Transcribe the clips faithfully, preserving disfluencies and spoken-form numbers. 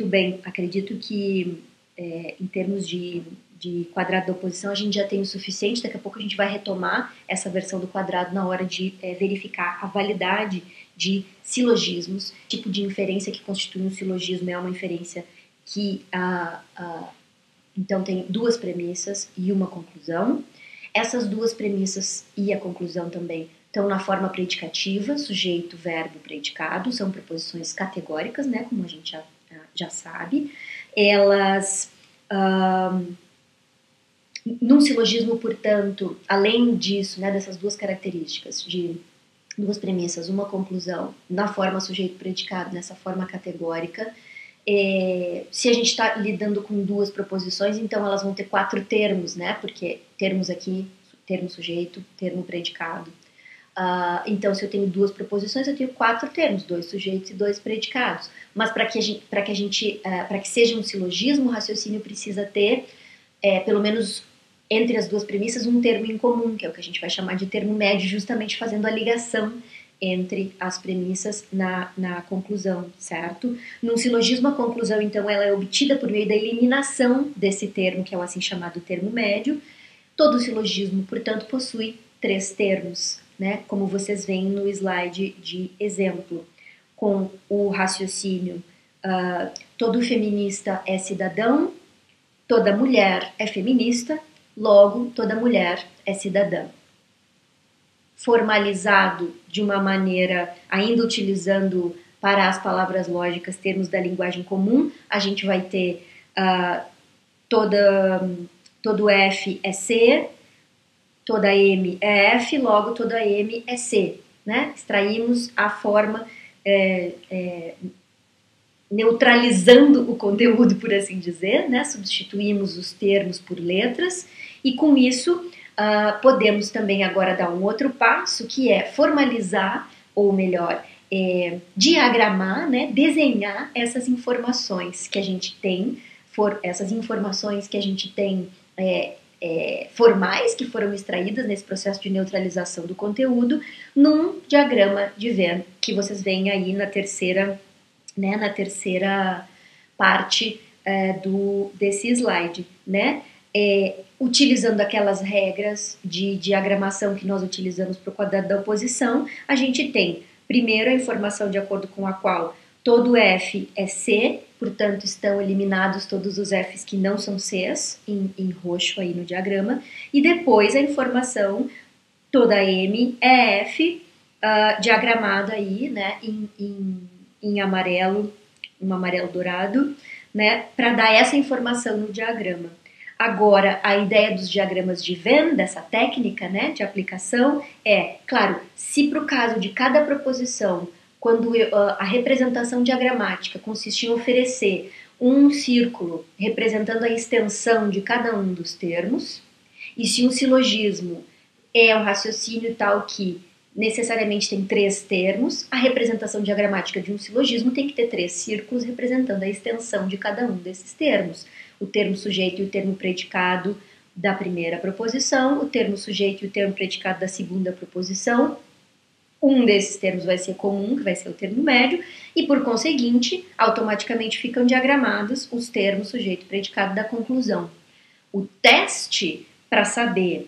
bem, acredito que é, em termos de, de quadrado da oposição a gente já tem o suficiente, daqui a pouco a gente vai retomar essa versão do quadrado na hora de é, verificar a validade de silogismos. O tipo de inferência que constitui um silogismo é uma inferência que a, a, então tem duas premissas e uma conclusão. Essas duas premissas e a conclusão também estão na forma predicativa, sujeito, verbo, predicado, são preposições categóricas, né, como a gente já, já sabe. Elas, um, num silogismo, portanto, além disso, né, dessas duas características, de duas premissas, uma conclusão, na forma sujeito-predicado, nessa forma categórica, é, se a gente está lidando com duas proposições, então elas vão ter quatro termos, né, porque termos aqui, termo sujeito, termo predicado. Uh, então, se eu tenho duas proposições, eu tenho quatro termos, dois sujeitos e dois predicados. Mas para que a gente, para que a gente, uh, para que seja um silogismo, o raciocínio precisa ter, é, pelo menos entre as duas premissas, um termo em comum, que é o que a gente vai chamar de termo médio, justamente fazendo a ligação entre as premissas na, na conclusão, certo? Num silogismo, a conclusão, então, ela é obtida por meio da eliminação desse termo, que é o assim chamado termo médio. Todo silogismo, portanto, possui três termos, né? Como vocês veem no slide de exemplo, com o raciocínio uh, todo feminista é cidadão, toda mulher é feminista, logo toda mulher é cidadã. Formalizado de uma maneira, ainda utilizando para as palavras lógicas termos da linguagem comum, a gente vai ter uh, toda, todo F é C, toda M é F, logo toda M é C, né? Extraímos a forma é, é, neutralizando o conteúdo, por assim dizer, né? Substituímos os termos por letras e com isso uh, podemos também agora dar um outro passo, que é formalizar, ou melhor, é, diagramar, né? Desenhar essas informações que a gente tem, for, essas informações que a gente tem é, É, formais que foram extraídas nesse processo de neutralização do conteúdo num diagrama de Venn que vocês veem aí na terceira, né, na terceira parte é, do, desse slide, né? É, utilizando aquelas regras de diagramação que nós utilizamos para o quadrado da oposição, a gente tem primeiro a informação de acordo com a qual todo F é C, portanto estão eliminados todos os F's que não são C's, em, em roxo aí no diagrama, e depois a informação toda M é F, uh, diagramada aí, né, em, em, em amarelo, um amarelo dourado, né, para dar essa informação no diagrama. Agora, a ideia dos diagramas de Venn, dessa técnica, né, de aplicação, é, claro, se para o caso de cada proposição, quando eu, a representação diagramática consiste em oferecer um círculo representando a extensão de cada um dos termos, e se um silogismo é um raciocínio tal que necessariamente tem três termos, a representação diagramática de um silogismo tem que ter três círculos representando a extensão de cada um desses termos. O termo sujeito e o termo predicado da primeira proposição, o termo sujeito e o termo predicado da segunda proposição. Um desses termos vai ser comum, que vai ser o termo médio, e por conseguinte, automaticamente ficam diagramados os termos sujeito e predicado da conclusão. O teste para saber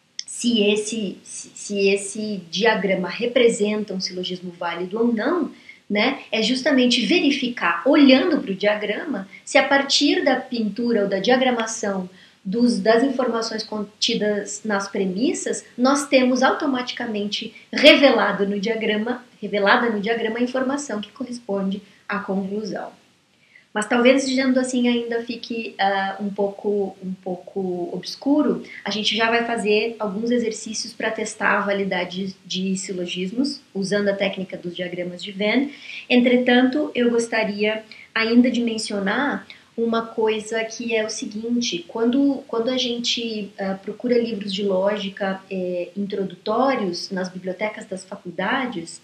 se esse, se, se esse diagrama representa um silogismo válido ou não, né, é justamente verificar, olhando para o diagrama, se a partir da pintura ou da diagramação Dos, das informações contidas nas premissas, nós temos automaticamente revelado no diagrama, revelada no diagrama a informação que corresponde à conclusão. Mas talvez, dizendo assim, ainda fique uh, um, pouco, um pouco obscuro, a gente já vai fazer alguns exercícios para testar a validade de silogismos, usando a técnica dos diagramas de Venn. Entretanto, eu gostaria ainda de mencionar uma coisa que é o seguinte, quando, quando a gente uh, procura livros de lógica eh, introdutórios nas bibliotecas das faculdades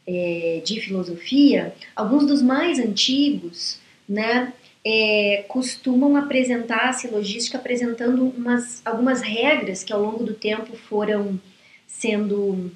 eh, de filosofia, alguns dos mais antigos, né, eh, costumam apresentar a silogística apresentando umas, algumas regras que ao longo do tempo foram sendo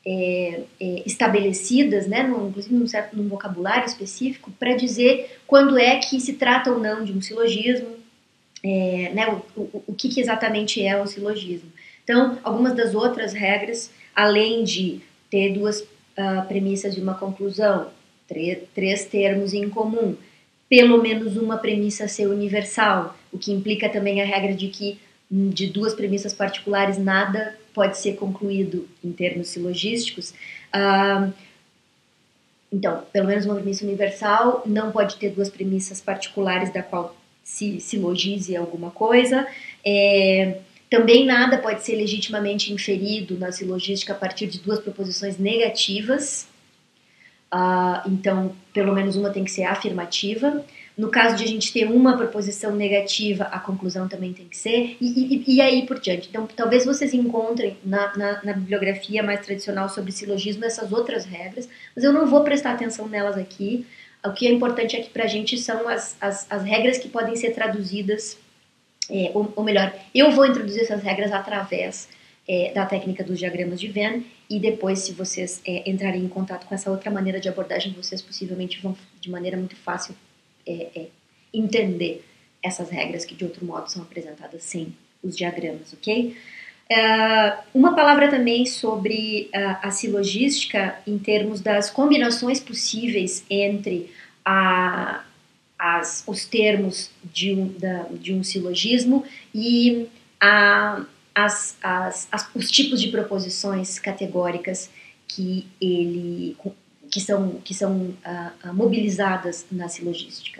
é, é, estabelecidas, né, no, inclusive num, certo, num vocabulário específico, para dizer quando é que se trata ou não de um silogismo, é, né, o, o, o que, que exatamente é um silogismo. Então, algumas das outras regras, além de ter duas uh, premissas de uma conclusão, três termos em comum, pelo menos uma premissa ser universal, o que implica também a regra de que de duas premissas particulares nada pode ser concluído em termos silogísticos. Uh, então, pelo menos uma premissa universal, não pode ter duas premissas particulares da qual se silogize alguma coisa. É, também nada pode ser legitimamente inferido na silogística a partir de duas proposições negativas. Uh, então, pelo menos uma tem que ser afirmativa. No caso de a gente ter uma proposição negativa, a conclusão também tem que ser, e, e, e aí por diante. Então, talvez vocês encontrem na, na, na bibliografia mais tradicional sobre silogismo essas outras regras, mas eu não vou prestar atenção nelas aqui. O que é importante aqui para a gente são as, as, as regras que podem ser traduzidas, é, ou, ou melhor, eu vou introduzir essas regras através É, da técnica dos diagramas de Venn, e depois, se vocês é, entrarem em contato com essa outra maneira de abordagem, vocês possivelmente vão, de maneira muito fácil, é, é, entender essas regras que de outro modo são apresentadas sem os diagramas, ok? Uh, uma palavra também sobre uh, a silogística em termos das combinações possíveis entre a, as, os termos de um, da, de um silogismo e a As, as, as, os tipos de proposições categóricas que, ele, que são, que são uh, uh, mobilizadas na silogística.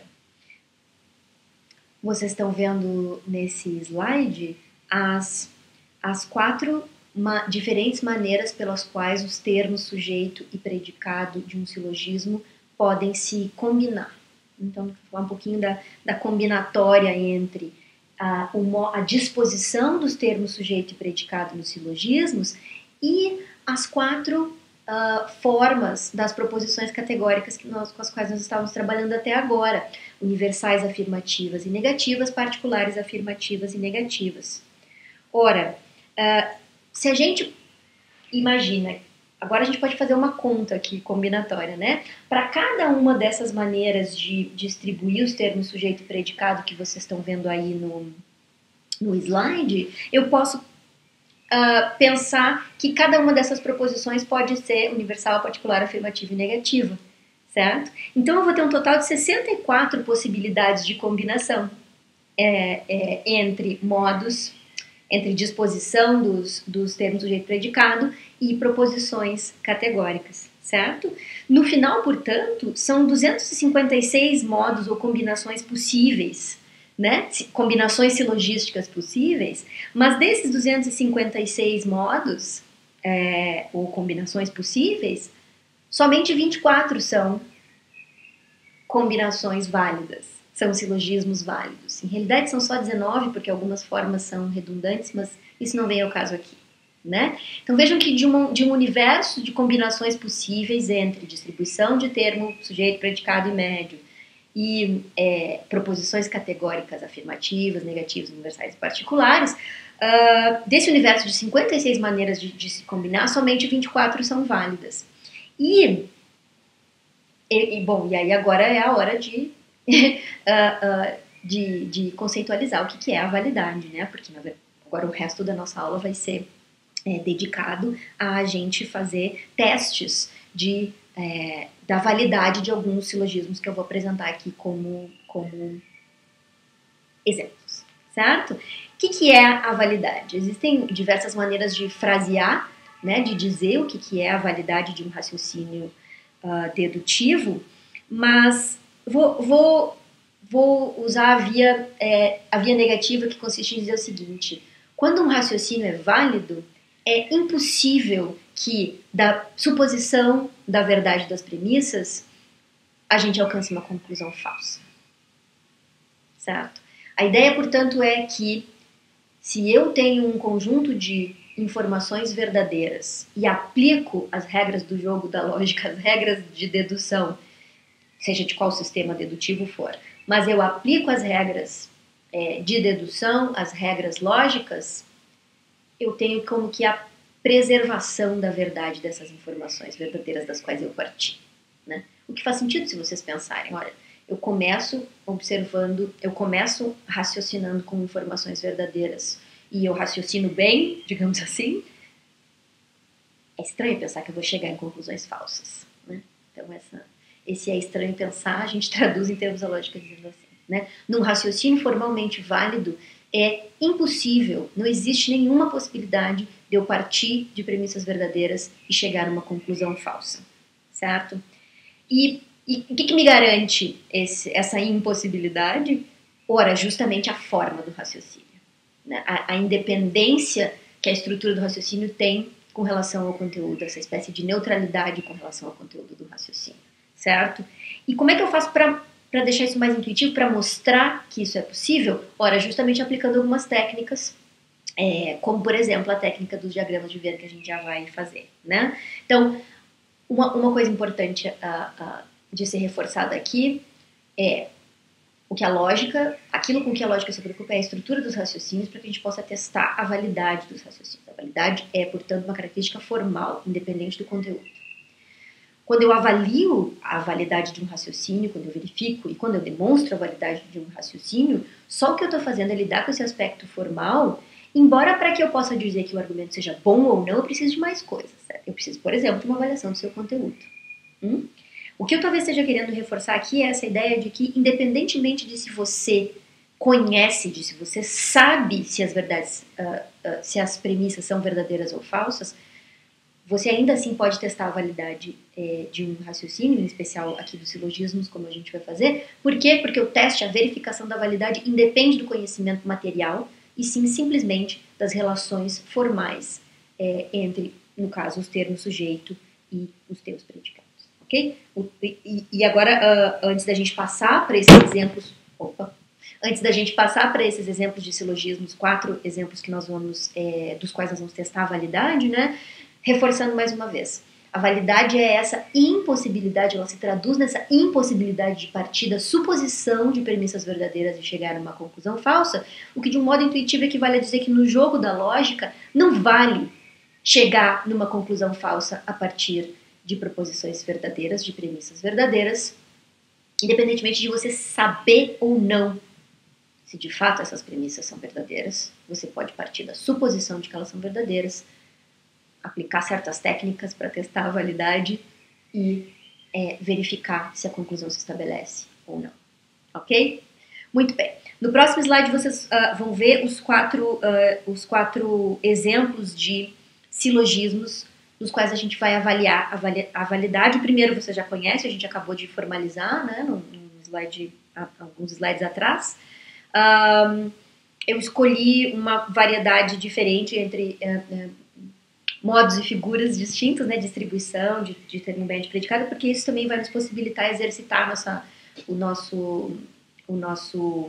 Vocês estão vendo nesse slide as, as quatro ma diferentes maneiras pelas quais os termos sujeito e predicado de um silogismo podem se combinar. Então, vou falar um pouquinho da, da combinatória entre A, a disposição dos termos sujeito e predicado nos silogismos e as quatro uh, formas das proposições categóricas que nós, com as quais nós estávamos trabalhando até agora: universais afirmativas e negativas, particulares afirmativas e negativas. Ora, uh, se a gente imagina, agora a gente pode fazer uma conta aqui combinatória, né? Para cada uma dessas maneiras de distribuir os termos sujeito e predicado que vocês estão vendo aí no, no slide, eu posso uh, pensar que cada uma dessas proposições pode ser universal, particular, afirmativa e negativa, certo? Então eu vou ter um total de sessenta e quatro possibilidades de combinação é, é, entre modos, entre disposição dos, dos termos sujeito e predicado e proposições categóricas, certo? No final, portanto, são duzentos e cinquenta e seis modos ou combinações possíveis, né? Combinações silogísticas possíveis, mas desses duzentos e cinquenta e seis modos é, ou combinações possíveis, somente vinte e quatro são combinações válidas. São silogismos válidos. Em realidade são só dezenove, porque algumas formas são redundantes, mas isso não vem ao caso aqui, né? Então vejam que de, uma, de um universo de combinações possíveis entre distribuição de termo, sujeito, predicado e médio, e é, proposições categóricas afirmativas, negativas, universais e particulares, uh, desse universo de cinquenta e seis maneiras de, de se combinar, somente vinte e quatro são válidas. E, e, bom, e aí agora é a hora de... uh, uh, de, de conceitualizar o que, que é a validade, né? Porque agora o resto da nossa aula vai ser é, dedicado a gente fazer testes de, é, da validade de alguns silogismos que eu vou apresentar aqui como, como exemplos, certo? O que, que é a validade? Existem diversas maneiras de frasear, né, de dizer o que, que é a validade de um raciocínio uh, dedutivo, mas Vou, vou, vou usar a via, é, a via negativa, que consiste em dizer o seguinte: quando um raciocínio é válido, é impossível que da suposição da verdade das premissas a gente alcance uma conclusão falsa, certo? A ideia, portanto, é que se eu tenho um conjunto de informações verdadeiras e aplico as regras do jogo da lógica, as regras de dedução, seja de qual sistema dedutivo for, mas eu aplico as regras é, de dedução, as regras lógicas, eu tenho como que a preservação da verdade dessas informações verdadeiras das quais eu parti, né? O que faz sentido se vocês pensarem, olha, eu começo observando, eu começo raciocinando com informações verdadeiras e eu raciocino bem, digamos assim, é estranho pensar que eu vou chegar em conclusões falsas, né? Então, essa, esse é estranho pensar, a gente traduz em termos da lógica dizendo assim, né? Num raciocínio formalmente válido, é impossível, não existe nenhuma possibilidade de eu partir de premissas verdadeiras e chegar a uma conclusão falsa, certo? E E o que, que me garante esse, essa impossibilidade? Ora, justamente a forma do raciocínio, né? a, a independência que a estrutura do raciocínio tem com relação ao conteúdo, essa espécie de neutralidade com relação ao conteúdo do raciocínio, certo? E como é que eu faço para deixar isso mais intuitivo, para mostrar que isso é possível? Ora, justamente aplicando algumas técnicas, é, como, por exemplo, a técnica dos diagramas de Venn que a gente já vai fazer, né? Então, uma, uma coisa importante a, a de ser reforçada aqui é o que a lógica, aquilo com que a lógica se preocupa é a estrutura dos raciocínios para que a gente possa testar a validade dos raciocínios. A validade é, portanto, uma característica formal, independente do conteúdo. Quando eu avalio a validade de um raciocínio, quando eu verifico e quando eu demonstro a validade de um raciocínio, só o que eu estou fazendo é lidar com esse aspecto formal, embora para que eu possa dizer que o argumento seja bom ou não, eu preciso de mais coisas. Certo? Eu preciso, por exemplo, de uma avaliação do seu conteúdo. Hum? O que eu talvez esteja querendo reforçar aqui é essa ideia de que, independentemente de se você conhece, de se você sabe se as verdades, uh, uh, se as premissas são verdadeiras ou falsas, você ainda assim pode testar a validade eh, de um raciocínio, em especial aqui dos silogismos, como a gente vai fazer. Por quê? Porque o teste, a verificação da validade, independe do conhecimento material e sim simplesmente das relações formais eh, entre, no caso, os termos sujeito e os termos predicados. Ok? E, e agora, uh, antes da gente passar para esses exemplos, opa, antes da gente passar para esses exemplos de silogismos, quatro exemplos que nós vamos, é, dos quais nós vamos testar a validade, né? Reforçando mais uma vez, a validade é essa impossibilidade, ela se traduz nessa impossibilidade de partir da suposição de premissas verdadeiras e chegar a uma conclusão falsa, o que de um modo intuitivo equivale a dizer que no jogo da lógica não vale chegar numa conclusão falsa a partir de proposições verdadeiras, de premissas verdadeiras, independentemente de você saber ou não se de fato essas premissas são verdadeiras. Você pode partir da suposição de que elas são verdadeiras, aplicar certas técnicas para testar a validade e é, verificar se a conclusão se estabelece ou não. Ok? Muito bem. No próximo slide vocês uh, vão ver os quatro, uh, os quatro exemplos de silogismos nos quais a gente vai avaliar a, vali a validade. O primeiro você já conhece, a gente acabou de formalizar, né, num, num slide, alguns slides atrás. Um, eu escolhi uma variedade diferente entre uh, uh, modos e figuras distintos, né, distribuição de, de termo bem de predicado, porque isso também vai nos possibilitar exercitar nossa, o nosso, o nosso,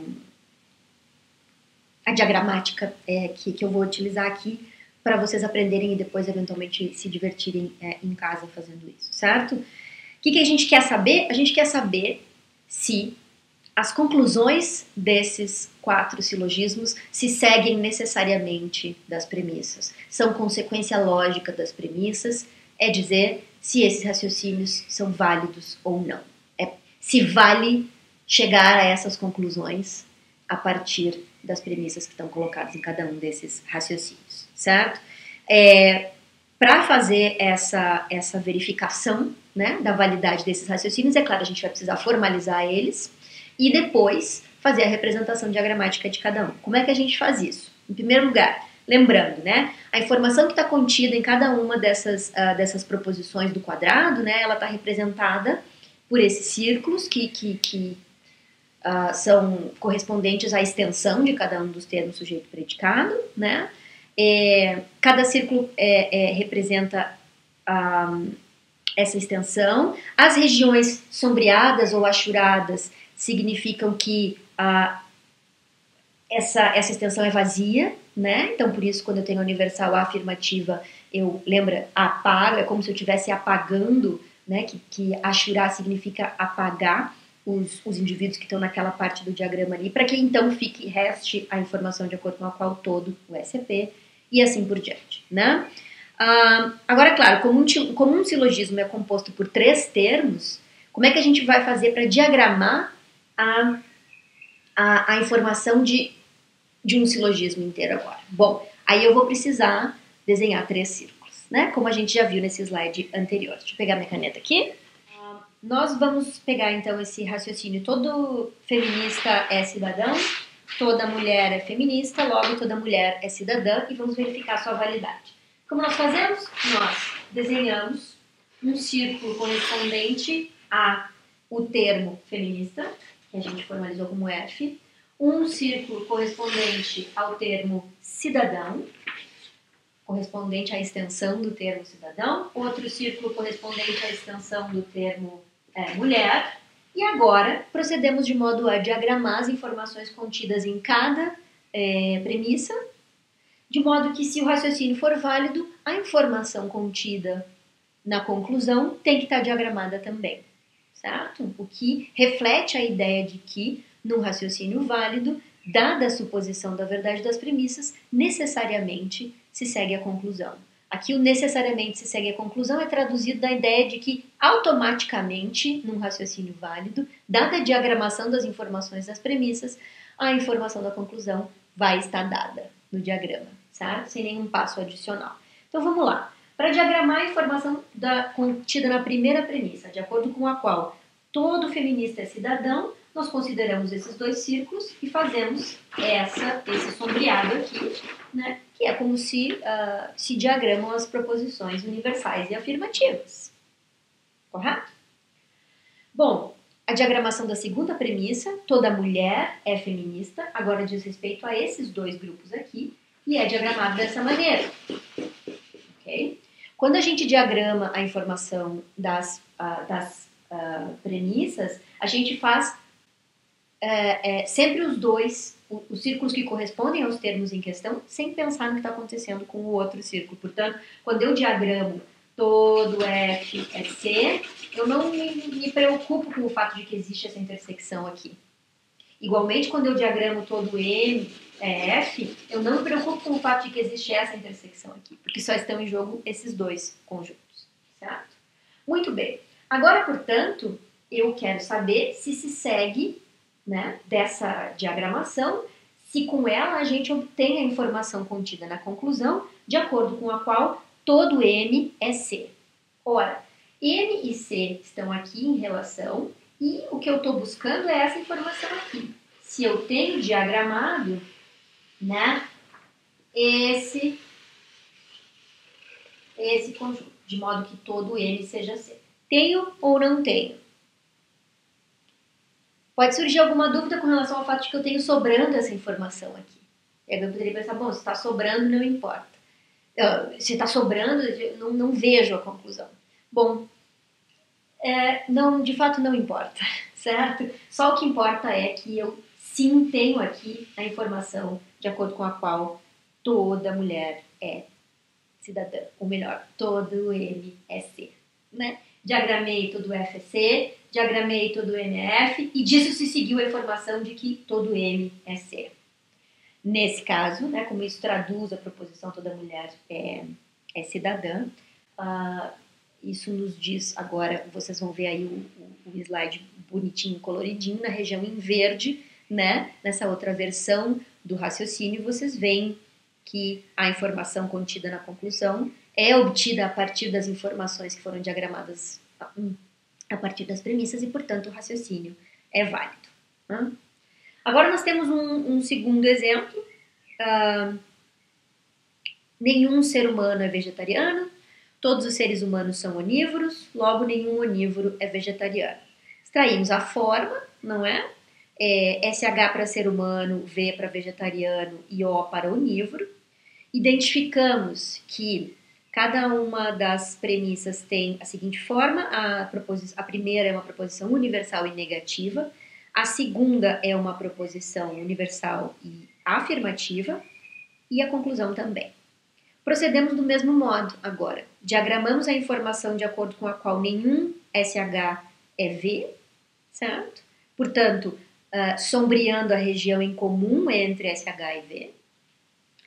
a diagramática é, que, que eu vou utilizar aqui, para vocês aprenderem e depois, eventualmente, se divertirem é, em casa fazendo isso, certo? O que, que a gente quer saber? A gente quer saber se as conclusões desses quatro silogismos se seguem necessariamente das premissas. São consequência lógica das premissas, é dizer se esses raciocínios são válidos ou não. É, se vale chegar a essas conclusões a partir das premissas que estão colocadas em cada um desses raciocínios, certo? É, para fazer essa, essa verificação, né, da validade desses raciocínios, é claro, a gente vai precisar formalizar eles e depois fazer a representação diagramática de cada um. Como é que a gente faz isso? Em primeiro lugar, lembrando, né, a informação que está contida em cada uma dessas, uh, dessas proposições do quadrado, né, ela está representada por esses círculos que, que, que Uh, são correspondentes à extensão de cada um dos termos sujeito-predicado, né? É, cada círculo é, é, representa um, essa extensão. As regiões sombreadas ou achuradas significam que uh, essa, essa extensão é vazia, né? Então, por isso, quando eu tenho a universal afirmativa, eu, lembra, apago, é como se eu estivesse apagando, né? Que, que achurar significa apagar Os, os indivíduos que estão naquela parte do diagrama ali, para que então fique, reste a informação de acordo com a qual todo o S C P, e assim por diante, né? Uh, agora, claro, como um, como um silogismo é composto por três termos, como é que a gente vai fazer para diagramar a, a, a informação de, de um silogismo inteiro agora? Bom, aí eu vou precisar desenhar três círculos, né? Como a gente já viu nesse slide anterior. Deixa eu pegar minha caneta aqui. Uh, nós vamos pegar, então, esse raciocínio. Todo feminista é cidadão, toda mulher é feminista, logo toda mulher é cidadã, e vamos verificar sua validade. Como nós fazemos? Nós desenhamos um círculo correspondente a o termo feminista, que a gente formalizou como F, um círculo correspondente ao termo cidadão, correspondente à extensão do termo cidadão, outro círculo correspondente à extensão do termo é, mulher, e agora procedemos de modo a diagramar as informações contidas em cada é, premissa, de modo que, se o raciocínio for válido, a informação contida na conclusão tem que estar diagramada também, certo? O que reflete a ideia de que, no raciocínio válido, dada a suposição da verdade das premissas, necessariamente se segue a conclusão. Aqui o necessariamente se segue a conclusão é traduzido da ideia de que, automaticamente, num raciocínio válido, dada a diagramação das informações das premissas, a informação da conclusão vai estar dada no diagrama, certo? Sem nenhum passo adicional. Então vamos lá. Para diagramar a informação da, contida na primeira premissa, de acordo com a qual todo feminista é cidadão, nós consideramos esses dois círculos e fazemos essa, esse sombreado aqui, né? Que é como se uh, se diagramam as proposições universais e afirmativas. Correto? Bom, a diagramação da segunda premissa, toda mulher é feminista, agora diz respeito a esses dois grupos aqui, e é diagramado dessa maneira. Ok? Quando a gente diagrama a informação das, uh, das uh, premissas, a gente faz uh, é, sempre os dois, os círculos que correspondem aos termos em questão, sem pensar no que está acontecendo com o outro círculo. Portanto, quando eu diagramo todo F é C, eu não me, me preocupo com o fato de que existe essa intersecção aqui. Igualmente, quando eu diagramo todo M é F, eu não me preocupo com o fato de que existe essa intersecção aqui, porque só estão em jogo esses dois conjuntos, certo? Muito bem. Agora, portanto, eu quero saber se se segue, né, dessa diagramação, se com ela a gente obtém a informação contida na conclusão, de acordo com a qual todo M é C. Ora, M e C estão aqui em relação, e o que eu estou buscando é essa informação aqui. Se eu tenho diagramado, né, esse, esse conjunto, de modo que todo M seja C. Tenho ou não tenho? Pode surgir alguma dúvida com relação ao fato de que eu tenho sobrando essa informação aqui. Eu poderia pensar, bom, se está sobrando, não importa. Se está sobrando, não, não vejo a conclusão. Bom, é, não, de fato não importa, certo? Só o que importa é que eu sim tenho aqui a informação de acordo com a qual toda mulher é cidadã. Ou melhor, todo M é C, né? Diagramei todo F é C, diagramei todo M é F, e disso se seguiu a informação de que todo M é C. Nesse caso, né, como isso traduz a proposição toda mulher é, é cidadã, uh, isso nos diz, agora vocês vão ver aí o, o, o slide bonitinho, coloridinho, na região em verde, né, nessa outra versão do raciocínio, vocês veem que a informação contida na conclusão é obtida a partir das informações que foram diagramadas a, a partir das premissas e, portanto, o raciocínio é válido. Né? Agora nós temos um, um segundo exemplo. Uh, nenhum ser humano é vegetariano, todos os seres humanos são onívoros, logo nenhum onívoro é vegetariano. Extraímos a forma, não é? é S H para ser humano, V para vegetariano e O para onívoro. Identificamos que cada uma das premissas tem a seguinte forma: a, propos... a primeira é uma proposição universal e negativa, a segunda é uma proposição universal e afirmativa, e a conclusão também. Procedemos do mesmo modo agora. Diagramamos a informação de acordo com a qual nenhum S H é V, certo? Portanto, uh, sombreando a região em comum entre S H e V.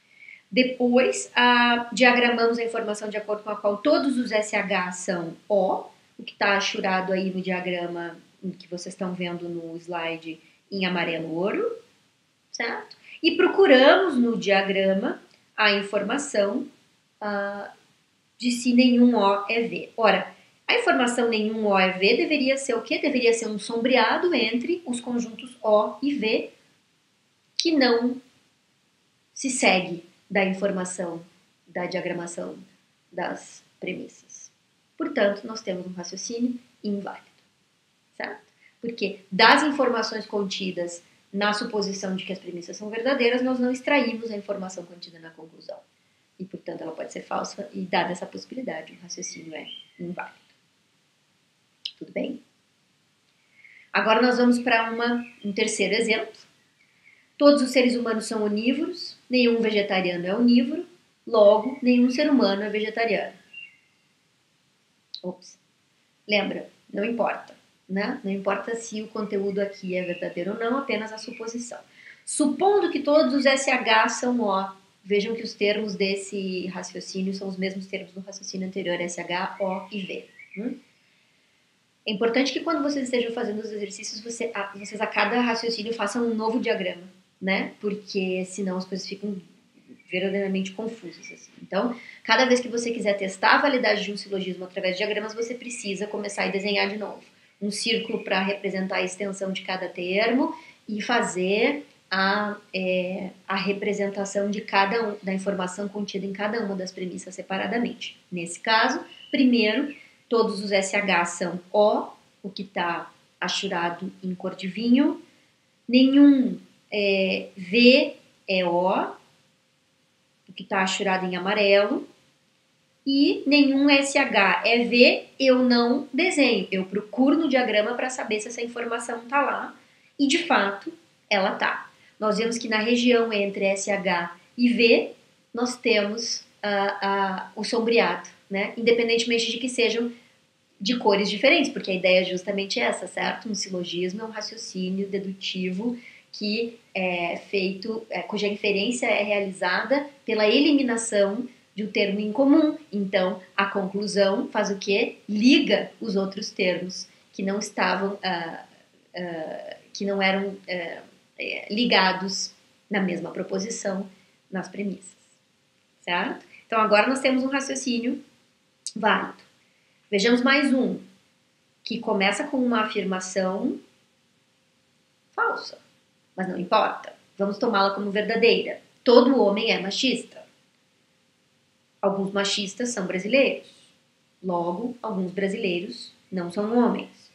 Depois, a, diagramamos a informação de acordo com a qual todos os S H são O, o que está achurado aí no diagrama que vocês estão vendo no slide em amarelo ouro, certo? E procuramos no diagrama a informação uh, de se nenhum O é V. Ora, a informação nenhum O é V deveria ser o quê? Deveria ser um sombreado entre os conjuntos O e V que não se segue da informação da diagramação das premissas. Portanto, nós temos um raciocínio inválido, certo? Porque das informações contidas na suposição de que as premissas são verdadeiras, nós não extraímos a informação contida na conclusão. E, portanto, ela pode ser falsa e, dada essa possibilidade, o raciocínio é inválido. Tudo bem? Agora nós vamos para uma, um terceiro exemplo. Todos os seres humanos são onívoros, nenhum vegetariano é onívoro, logo, nenhum ser humano é vegetariano. Ops. Lembra, não importa, né? Não importa se o conteúdo aqui é verdadeiro ou não, apenas a suposição. Supondo que todos os S H são O, vejam que os termos desse raciocínio são os mesmos termos do raciocínio anterior, S H, O e V. Hum? É importante que quando vocês estejam fazendo os exercícios, você, vocês a cada raciocínio façam um novo diagrama, né? Porque senão as coisas ficam verdadeiramente confusas. Assim. Então, cada vez que você quiser testar a validade de um silogismo através de diagramas, você precisa começar a desenhar de novo. Um círculo para representar a extensão de cada termo e fazer a, é, a representação de cada um, da informação contida em cada uma das premissas separadamente. Nesse caso, primeiro, todos os S H são O, o que está achurado em cor de vinho. Nenhum é, V é O, o que está achurado em amarelo. E nenhum S H é V, eu não desenho. Eu procuro no diagrama para saber se essa informação está lá. E, de fato, ela está. Nós vemos que na região entre S H e V, nós temos uh, uh, o sombreado, né? Independentemente de que sejam de cores diferentes, porque a ideia é justamente essa, certo? Um silogismo é um raciocínio dedutivo que é feito, é, cuja inferência é realizada pela eliminação de um termo em comum. Então, a conclusão faz o quê? Liga os outros termos que não estavam, uh, uh, que não eram uh, ligados na mesma proposição nas premissas, certo? Então, agora nós temos um raciocínio válido. Vejamos mais um, que começa com uma afirmação falsa, mas não importa. Vamos tomá-la como verdadeira. Todo homem é machista. Alguns machistas são brasileiros. Logo, alguns brasileiros não são homens.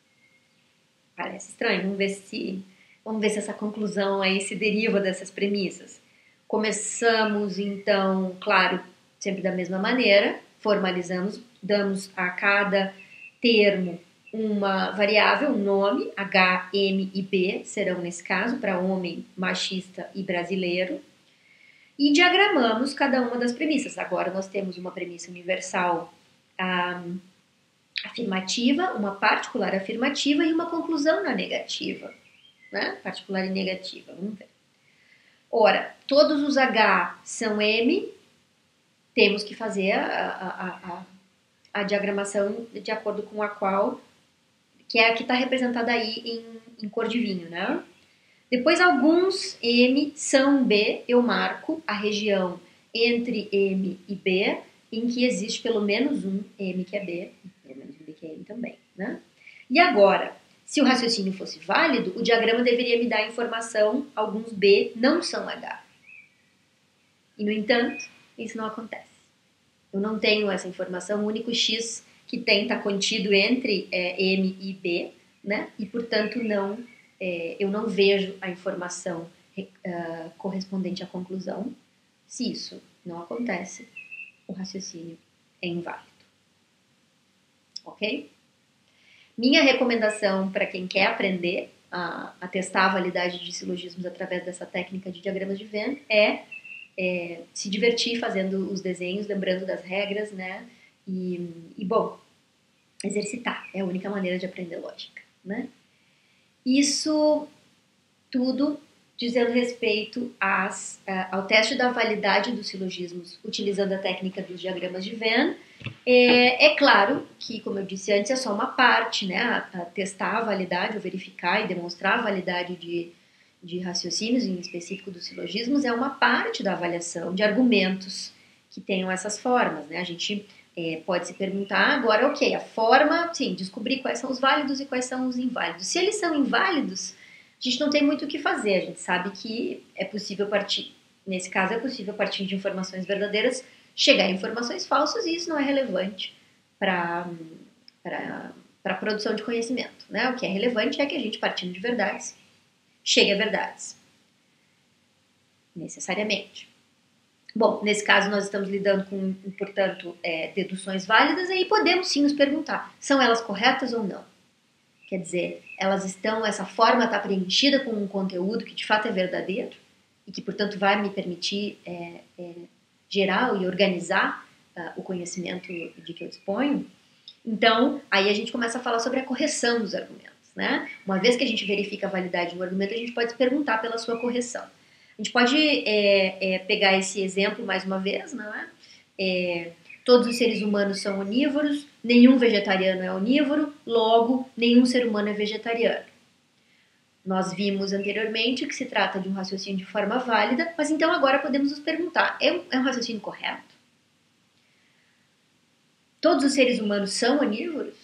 Parece estranho. Vamos ver se, vamos ver se essa conclusão aí se deriva dessas premissas. Começamos, então, claro, sempre da mesma maneira. Formalizamos, damos a cada termo uma variável, um nome, H, M e B, serão nesse caso, para homem, machista e brasileiro. E diagramamos cada uma das premissas. Agora nós temos uma premissa universal um, afirmativa, uma particular afirmativa e uma conclusão na negativa. Né? Particular e negativa, vamos ver. Ora, todos os H são M, temos que fazer a, a, a, a diagramação de acordo com a qual, que é a que está representada aí em, em cor de vinho, né? Depois, alguns M são B, eu marco a região entre M e B, em que existe pelo menos um M que é B, pelo menos um B que é M também, né? E agora, se o raciocínio fosse válido, o diagrama deveria me dar a informação, alguns B não são H. E, no entanto, isso não acontece. Eu não tenho essa informação, o único X que tem está contido entre é, M e B, né? E, portanto, não, é, eu não vejo a informação uh, correspondente à conclusão. Se isso não acontece, o raciocínio é inválido. Ok? Minha recomendação para quem quer aprender a, a testar a validade de silogismos através dessa técnica de diagramas de Venn é É, se divertir fazendo os desenhos, lembrando das regras, né? E, e, bom, exercitar é a única maneira de aprender lógica, né? Isso tudo dizendo respeito às, uh, ao teste da validade dos silogismos utilizando a técnica dos diagramas de Venn. É, é claro que, como eu disse antes, é só uma parte, né? A, a testar a validade, ou verificar e demonstrar a validade de, de raciocínios, em específico dos silogismos, é uma parte da avaliação de argumentos que tenham essas formas, né? A gente é, pode se perguntar agora, ok, a forma, sim, descobrir quais são os válidos e quais são os inválidos. Se eles são inválidos, a gente não tem muito o que fazer, a gente sabe que é possível partir, nesse caso é possível partir de informações verdadeiras, chegar a informações falsas, e isso não é relevante para a produção de conhecimento, né? O que é relevante é que a gente, partindo de verdades, chegue a verdades, necessariamente. Bom, nesse caso nós estamos lidando com, portanto, é, deduções válidas, e aí podemos sim nos perguntar, são elas corretas ou não? Quer dizer, elas estão, essa forma está preenchida com um conteúdo que de fato é verdadeiro e que, portanto, vai me permitir é, é, gerar e organizar uh, o conhecimento de que eu disponho. Então, aí a gente começa a falar sobre a correção dos argumentos, né? Uma vez que a gente verifica a validade do argumento, a gente pode se perguntar pela sua correção. A gente pode é, é, pegar esse exemplo mais uma vez, não é? É, todos os seres humanos são onívoros, nenhum vegetariano é onívoro, logo, nenhum ser humano é vegetariano. Nós vimos anteriormente que se trata de um raciocínio de forma válida, mas então agora podemos nos perguntar, é um, é um raciocínio correto? Todos os seres humanos são onívoros?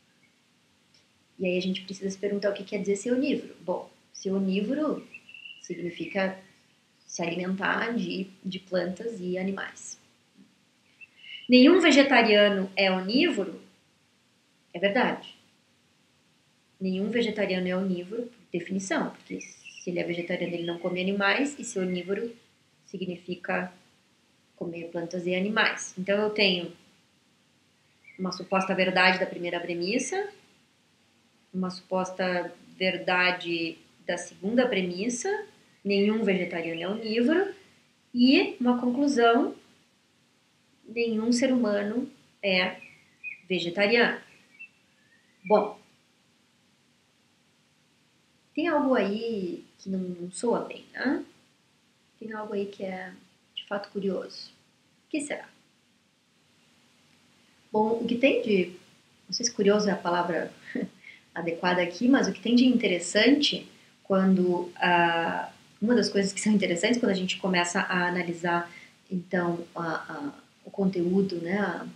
E aí a gente precisa se perguntar o que quer dizer ser onívoro. Bom, ser onívoro significa se alimentar de, de plantas e animais. Nenhum vegetariano é onívoro? É verdade. Nenhum vegetariano é onívoro, por definição, porque se ele é vegetariano ele não come animais, e ser onívoro significa comer plantas e animais. Então eu tenho uma suposta verdade da primeira premissa, uma suposta verdade da segunda premissa, nenhum vegetariano é onívoro, e uma conclusão, nenhum ser humano é vegetariano. Bom, tem algo aí que não, não soa bem, né? Tem algo aí que é de fato curioso. O que será? Bom, o que tem de... Não sei se curioso é a palavra adequada aqui, mas o que tem de interessante quando... Ah, uma das coisas que são interessantes quando a gente começa a analisar, então, a, a, o conteúdo, né, a,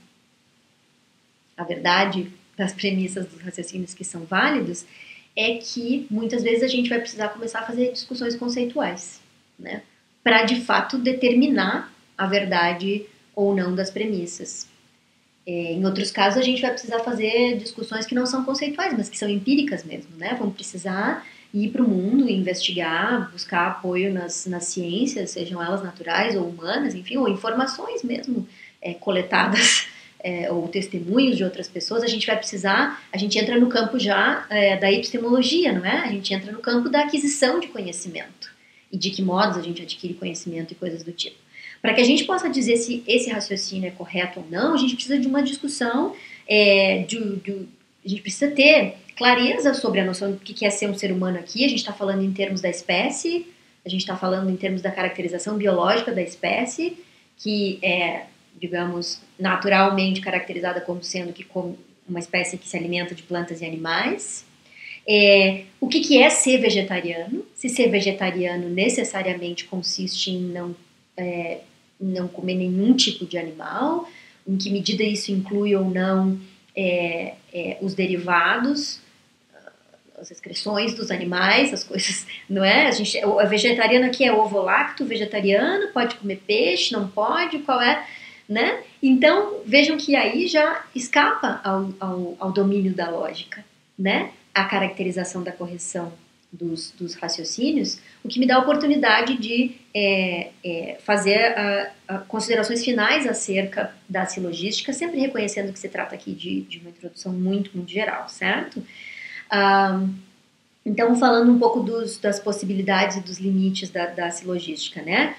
a verdade das premissas dos raciocínios que são válidos, é que muitas vezes a gente vai precisar começar a fazer discussões conceituais, né, para de fato determinar a verdade ou não das premissas. É, em outros casos a gente vai precisar fazer discussões que não são conceituais, mas que são empíricas mesmo, né? Vamos precisar ir para o mundo, investigar, buscar apoio nas, nas ciências, sejam elas naturais ou humanas, enfim, ou informações mesmo é, coletadas, é, ou testemunhos de outras pessoas. A gente vai precisar, a gente entra no campo já é, da epistemologia, não é? A gente entra no campo da aquisição de conhecimento e de que modos a gente adquire conhecimento e coisas do tipo. Para que a gente possa dizer se esse raciocínio é correto ou não, a gente precisa de uma discussão, é, de, de, a gente precisa ter clareza sobre a noção do que é ser um ser humano aqui. A gente está falando em termos da espécie, a gente está falando em termos da caracterização biológica da espécie, que é, digamos, naturalmente caracterizada como sendo que como uma espécie que se alimenta de plantas e animais. É, o que, que é ser vegetariano? Se ser vegetariano necessariamente consiste em não... É, não comer nenhum tipo de animal, em que medida isso inclui ou não é, é, os derivados, as excreções dos animais, as coisas, não é? A gente, o vegetariano aqui é ovo-lacto, vegetariano, pode comer peixe, não pode, qual é, né? Então, vejam que aí já escapa ao, ao, ao domínio da lógica, né? A caracterização da correção Dos, dos raciocínios, o que me dá a oportunidade de é, é, fazer a, a considerações finais acerca da silogística, sempre reconhecendo que se trata aqui de, de uma introdução muito, muito geral, certo? Ah, então, falando um pouco dos, das possibilidades e dos limites da, da silogística, né?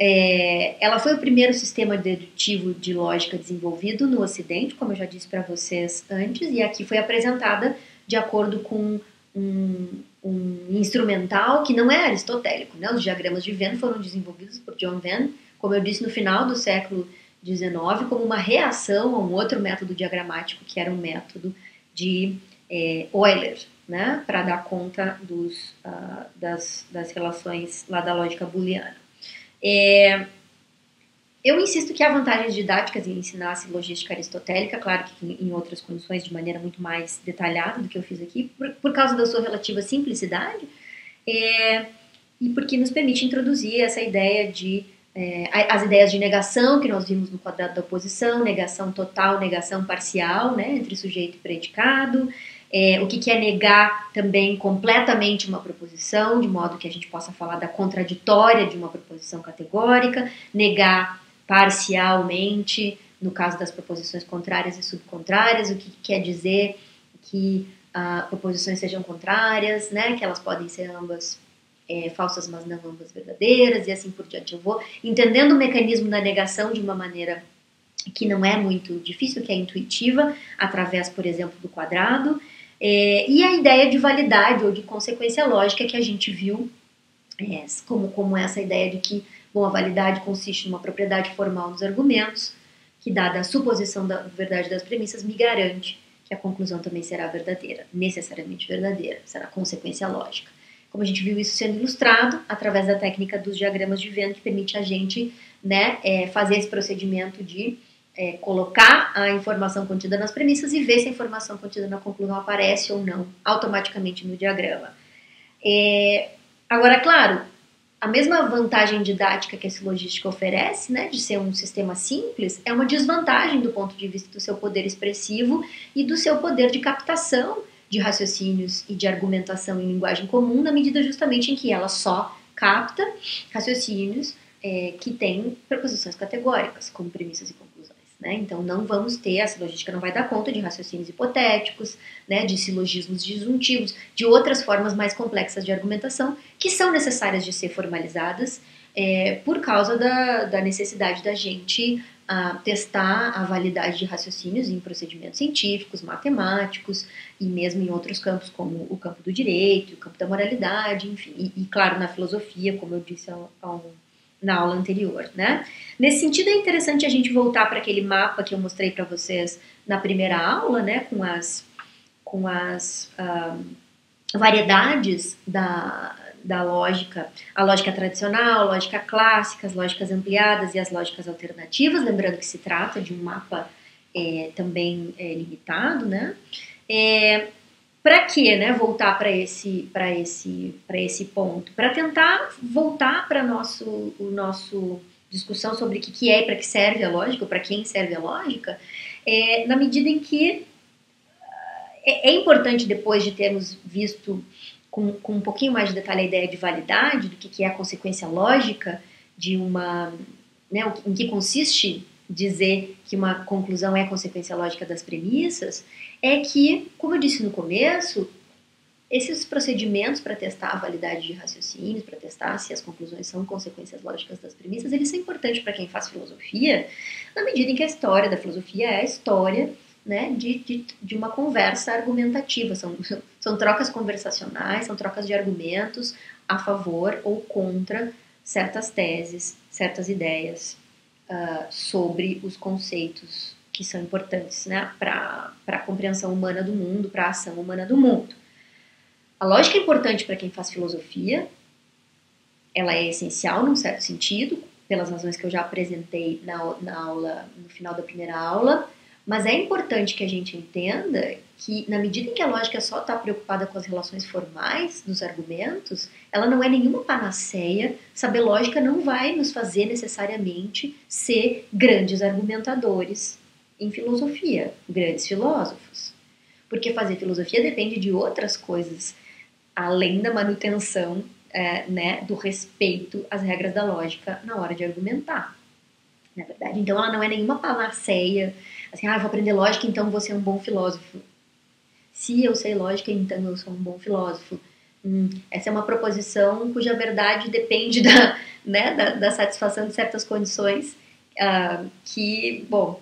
É, ela foi o primeiro sistema dedutivo de lógica desenvolvido no Ocidente, como eu já disse para vocês antes, e aqui foi apresentada de acordo com um, um instrumental que não é aristotélico, né? Os diagramas de Venn foram desenvolvidos por John Venn, como eu disse, no final do século dezenove, como uma reação a um outro método diagramático, que era um método de é, Euler, né? Para dar conta dos, uh, das, das relações lá da lógica booleana. É, eu insisto que há vantagens didáticas em ensinar a logística aristotélica, claro que em outras condições de maneira muito mais detalhada do que eu fiz aqui, por, por causa da sua relativa simplicidade, é, e porque nos permite introduzir essa ideia de é, as ideias de negação que nós vimos no quadrado da oposição, negação total, negação parcial, né, entre sujeito e predicado, é, o que, que é negar também completamente uma proposição, de modo que a gente possa falar da contraditória de uma proposição categórica, negar parcialmente, no caso das proposições contrárias e subcontrárias, o que, que quer dizer que uh, proposições sejam contrárias, né, que elas podem ser ambas É, falsas, mas não ambas verdadeiras, e assim por diante. Eu vou entendendo o mecanismo da negação de uma maneira que não é muito difícil, que é intuitiva, através, por exemplo, do quadrado, é, e a ideia de validade ou de consequência lógica que a gente viu, é, como, como essa ideia de que, bom, a validade consiste numa propriedade formal dos argumentos, que, dada a suposição da verdade das premissas, me garante que a conclusão também será verdadeira, necessariamente verdadeira, será consequência lógica. Como a gente viu isso sendo ilustrado através da técnica dos diagramas de Venn, que permite a gente, né, é, fazer esse procedimento de é, colocar a informação contida nas premissas e ver se a informação contida na conclusão aparece ou não automaticamente no diagrama. É, agora, claro, a mesma vantagem didática que a silogística oferece, né, de ser um sistema simples, é uma desvantagem do ponto de vista do seu poder expressivo e do seu poder de captação de raciocínios e de argumentação em linguagem comum, na medida justamente em que ela só capta raciocínios é, que têm proposições categóricas, como premissas e conclusões. Né? Então, não vamos ter, a silogística não vai dar conta de raciocínios hipotéticos, né, de silogismos disjuntivos, de outras formas mais complexas de argumentação, que são necessárias de ser formalizadas é, por causa da, da necessidade da gente a testar a validade de raciocínios em procedimentos científicos, matemáticos e mesmo em outros campos como o campo do direito, o campo da moralidade, enfim, e, e claro, na filosofia, como eu disse ao, ao, na aula anterior, né? Nesse sentido é interessante a gente voltar para aquele mapa que eu mostrei para vocês na primeira aula, né, com as, com as um, variedades da da lógica, a lógica tradicional, a lógica clássica, as lógicas ampliadas e as lógicas alternativas, lembrando que se trata de um mapa é, também é, limitado, né? É, para que, né, voltar para esse, para esse, para esse ponto? Para tentar voltar para nosso, o nosso discussão sobre o que é e para que serve a lógica, ou para quem serve a lógica, é, na medida em que é, é importante, depois de termos visto Com, com um pouquinho mais de detalhe a ideia de validade, do que, que é a consequência lógica de uma... Né, em que consiste dizer que uma conclusão é consequência lógica das premissas, é que, como eu disse no começo, esses procedimentos para testar a validade de raciocínios, para testar se as conclusões são consequências lógicas das premissas, eles são importantes para quem faz filosofia, na medida em que a história da filosofia é a história, né, de, de, de uma conversa argumentativa, são, são trocas conversacionais, são trocas de argumentos a favor ou contra certas teses, certas ideias uh, sobre os conceitos que são importantes, né, para a compreensão humana do mundo, para a ação humana do mundo. A lógica é importante para quem faz filosofia, ela é essencial num certo sentido, pelas razões que eu já apresentei na, na aula, no final da primeira aula, mas é importante que a gente entenda que, na medida em que a lógica só está preocupada com as relações formais dos argumentos, ela não é nenhuma panaceia. Saber lógica não vai nos fazer necessariamente ser grandes argumentadores em filosofia, grandes filósofos. Porque fazer filosofia depende de outras coisas, além da manutenção é, né, do respeito às regras da lógica na hora de argumentar. Na verdade, então ela não é nenhuma panaceia, assim, ah, vou aprender lógica, então vou ser um bom filósofo. Se eu sei lógica, então eu sou um bom filósofo. Hum, essa é uma proposição cuja verdade depende da, né, da, da satisfação de certas condições uh, que, bom,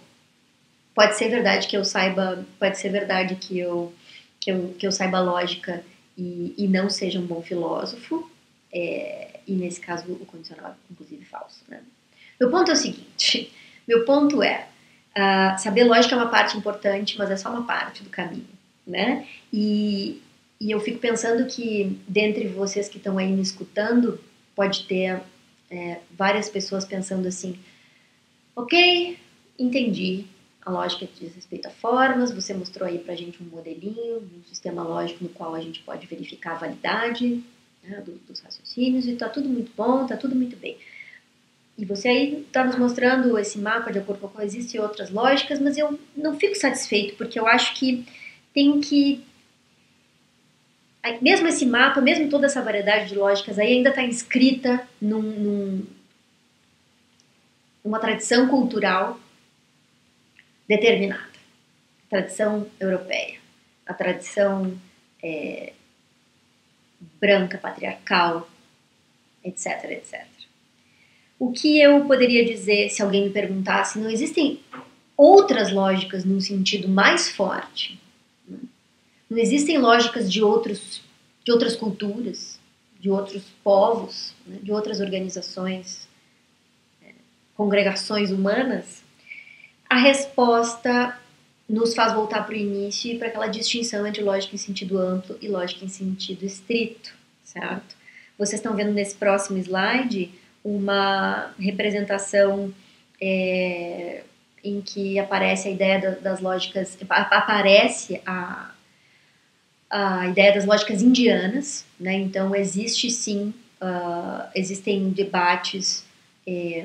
pode ser verdade que eu saiba, pode ser verdade que eu, que eu, que eu saiba lógica e, e não seja um bom filósofo, é, e nesse caso o condicional é inclusive falso, né? Meu ponto é o seguinte, meu ponto é, uh, saber lógica é uma parte importante, mas é só uma parte do caminho, né? E, e eu fico pensando que dentre vocês que estão aí me escutando, pode ter é, várias pessoas pensando assim, ok, entendi, a lógica diz respeito a formas, você mostrou aí pra gente um modelinho, um sistema lógico no qual a gente pode verificar a validade, né, do, dos raciocínios, e tá tudo muito bom, tá tudo muito bem. E você aí está nos mostrando esse mapa de acordo com o qual existem outras lógicas, mas eu não fico satisfeito, porque eu acho que tem que... Mesmo esse mapa, mesmo toda essa variedade de lógicas aí, ainda está inscrita num, num, numa tradição cultural determinada. A tradição europeia, a tradição é, branca, patriarcal, etc, etcétera. O que eu poderia dizer se alguém me perguntasse, não existem outras lógicas num sentido mais forte? Não existem lógicas de, outros, de outras culturas, de outros povos, né, de outras organizações, é, congregações humanas? A resposta nos faz voltar para o início e para aquela distinção entre lógica em sentido amplo e lógica em sentido estrito, certo? Vocês estão vendo nesse próximo slide uma representação é, em que aparece a ideia das lógicas, aparece a, a ideia das lógicas indianas, né? Então existe sim, uh, existem debates é,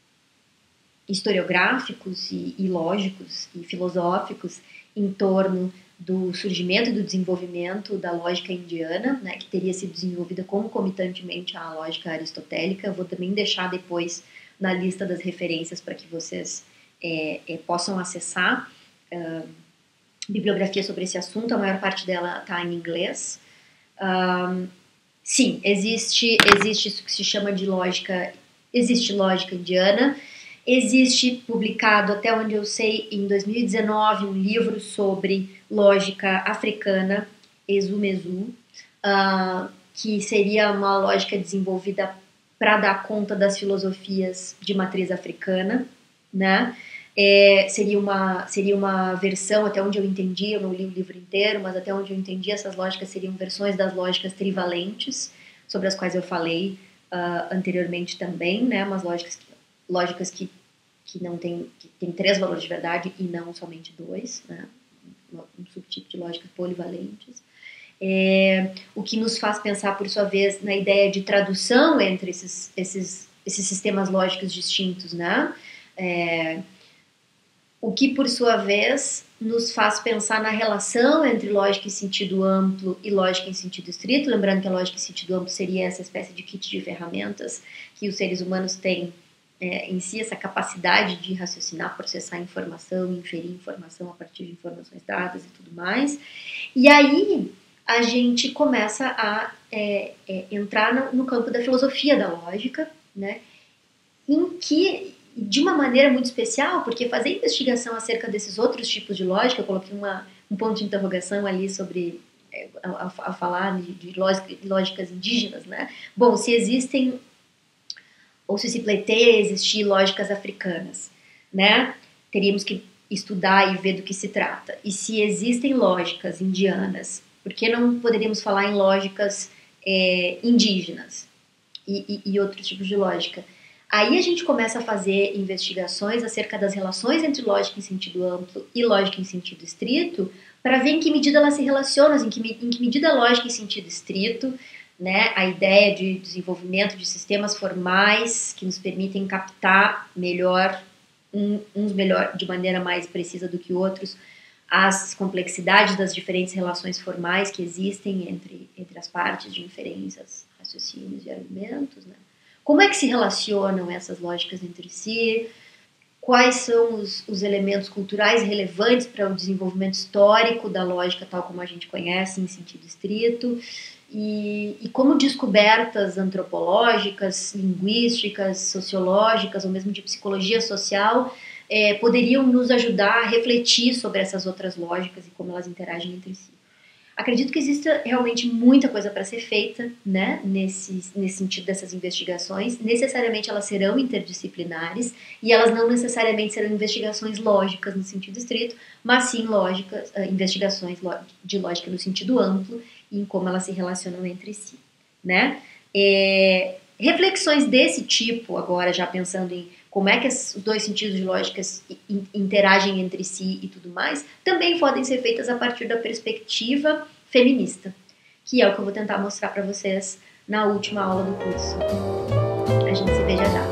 historiográficos e, e lógicos e filosóficos em torno do surgimento e do desenvolvimento da lógica indiana, né, que teria sido desenvolvida concomitantemente à lógica aristotélica. Eu vou também deixar depois na lista das referências para que vocês é, é, possam acessar uh, bibliografia sobre esse assunto. A maior parte dela está em inglês. Um, sim, existe, existe isso que se chama de lógica, existe lógica indiana. Existe publicado, até onde eu sei, em dois mil e dezenove, um livro sobre lógica africana, Ezumezu, uh, que seria uma lógica desenvolvida para dar conta das filosofias de matriz africana, né? É, seria, uma, seria uma versão, até onde eu entendi, eu não li o livro inteiro, mas até onde eu entendi, essas lógicas seriam versões das lógicas trivalentes, sobre as quais eu falei uh, anteriormente também, né? Umas lógicas que lógicas que, que não tem, que tem três valores de verdade e não somente dois, né? Um subtipo de lógicas polivalentes. É, o que nos faz pensar, por sua vez, na ideia de tradução entre esses, esses, esses sistemas lógicos distintos, né? É, o que, por sua vez, nos faz pensar na relação entre lógica em sentido amplo e lógica em sentido estrito, lembrando que a lógica em sentido amplo seria essa espécie de kit de ferramentas que os seres humanos têm É, em si, essa capacidade de raciocinar, processar informação, inferir informação a partir de informações dadas e tudo mais. E aí a gente começa a é, é, entrar no, no campo da filosofia da lógica, né, em que, de uma maneira muito especial, porque fazer investigação acerca desses outros tipos de lógica, eu coloquei uma, um ponto de interrogação ali sobre, é, a, a falar de, de lógica, lógicas indígenas, né? Bom, se existem ou se se pleiteia existir lógicas africanas, né? Teríamos que estudar e ver do que se trata. E se existem lógicas indianas, por que não poderíamos falar em lógicas é, indígenas e, e, e outros tipos de lógica? Aí a gente começa a fazer investigações acerca das relações entre lógica em sentido amplo e lógica em sentido estrito, para ver em que medida elas se relacionam, em que, em que medida a lógica em sentido estrito, né, a ideia de desenvolvimento de sistemas formais que nos permitem captar melhor, um, uns melhor de maneira mais precisa do que outros, as complexidades das diferentes relações formais que existem entre, entre as partes de inferências, raciocínios e argumentos, né? Como é que se relacionam essas lógicas entre si? Quais são os, os elementos culturais relevantes para o desenvolvimento histórico da lógica tal como a gente conhece em sentido estrito? E, e como descobertas antropológicas, linguísticas, sociológicas, ou mesmo de psicologia social, é, poderiam nos ajudar a refletir sobre essas outras lógicas e como elas interagem entre si. Acredito que exista realmente muita coisa para ser feita, né, nesse, nesse sentido dessas investigações. Necessariamente elas serão interdisciplinares e elas não necessariamente serão investigações lógicas no sentido estrito, mas sim lógicas, investigações de lógica no sentido amplo e em como elas se relacionam entre si, né? É, reflexões desse tipo, agora já pensando em como é que os dois sentidos de lógicas interagem entre si e tudo mais, também podem ser feitas a partir da perspectiva feminista, que é o que eu vou tentar mostrar para vocês na última aula do curso. A gente se vê já já.